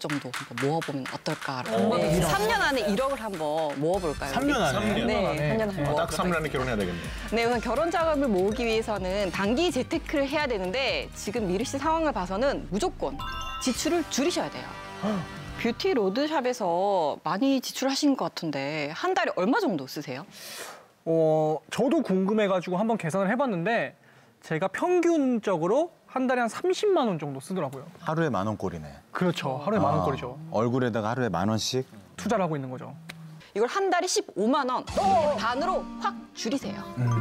정도 한번 모아보면 어떨까라고. 네, 3년 안에 1억을 한번 모아볼까요? 3년 안에? 네, 3년 안에 딱 모아볼까요? 3년 안에 결혼해야 되겠네. 네, 우선 결혼 자금을 모으기 위해서는 단기 재테크를 해야 되는데 지금 미르 씨 상황을 봐서는 무조건 지출을 줄이셔야 돼요. 뷰티 로드샵에서 많이 지출하신 것 같은데 한 달에 얼마 정도 쓰세요? 저도 궁금해가지고 한번 계산을 해봤는데 제가 평균적으로 한 달에 한 30만 원 정도 쓰더라고요. 하루에 10,000꼴이네. 그렇죠. 하루에 10,000꼴이죠. 얼굴에다가 하루에 10,000원씩? 투자를 하고 있는 거죠. 이걸 한 달에 15만 원 반으로 확 줄이세요.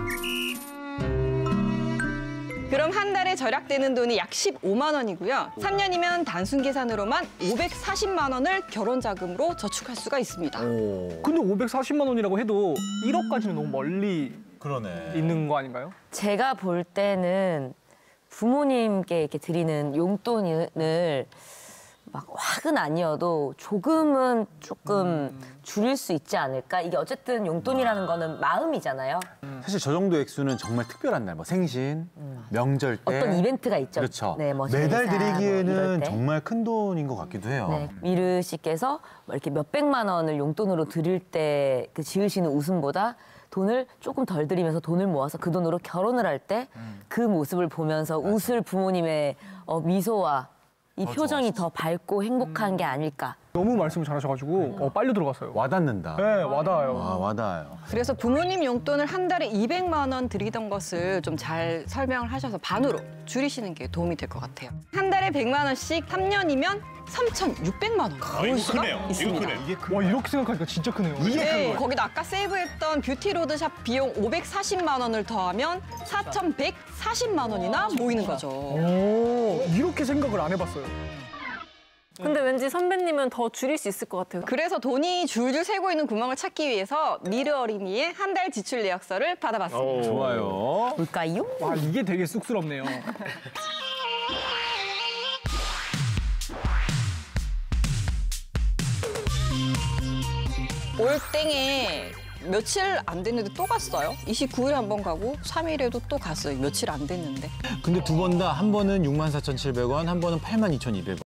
그럼 한 달에 절약되는 돈이 약 15만 원이고요. 3년이면 단순 계산으로만 540만 원을 결혼 자금으로 저축할 수가 있습니다. 근데 540만 원이라고 해도 1억까지는 너무 멀리 그러네. 있는 거 아닌가요? 제가 볼 때는 부모님께 이렇게 드리는 용돈을 막 확은 아니어도 조금은 조금 줄일 수 있지 않을까? 이게 어쨌든 용돈이라는 거는 마음이잖아요. 사실 저 정도 액수는 정말 특별한 날, 뭐 생신, 명절 때. 어떤 이벤트가 있죠. 그렇죠. 네, 뭐 매달 제사, 뭐 드리기에는 이럴 때. 정말 큰 돈인 것 같기도 해요. 네, 미르 씨께서 뭐 이렇게 몇백만 원을 용돈으로 드릴 때 그 지으시는 웃음보다 돈을 조금 덜 들이면서 돈을 모아서 그 돈으로 결혼을 할 때 그 모습을 보면서 웃을 부모님의 미소와 이 표정이 더 밝고 행복한 게 아닐까. 너무 말씀을 잘하셔가지고 빨려 들어갔어요. 와닿는다. 네, 와닿아요. 와, 와닿아요. 그래서 부모님 용돈을 한 달에 200만 원 드리던 것을 좀 잘 설명을 하셔서 반으로 줄이시는 게 도움이 될 것 같아요. 한 달에 100만 원씩 3년이면 3,600만 원 모을 수가 크네요. 있습니다. 이거 크네. 와, 이렇게 생각하니까 진짜 크네요. 네, 거기다 아까 세이브했던 뷰티 로드샵 비용 540만 원을 더하면 4,140만 원이나 모이는 거죠. 이렇게 생각을 안 해봤어요. 근데 왠지 선배님은 더 줄일 수 있을 것 같아요. 그래서 돈이 줄줄 새고 있는 구멍을 찾기 위해서 미르 어린이의 한 달 지출 예약서를 받아봤습니다. 좋아요. 볼까요? 와, 이게 되게 쑥스럽네요. 올 땡에 며칠 안 됐는데 또 갔어요. 29일에 한 번 가고 3일에도 또 갔어요. 며칠 안 됐는데. 근데 두 번 다 한 번은 64,700원, 한 번은 82,200원.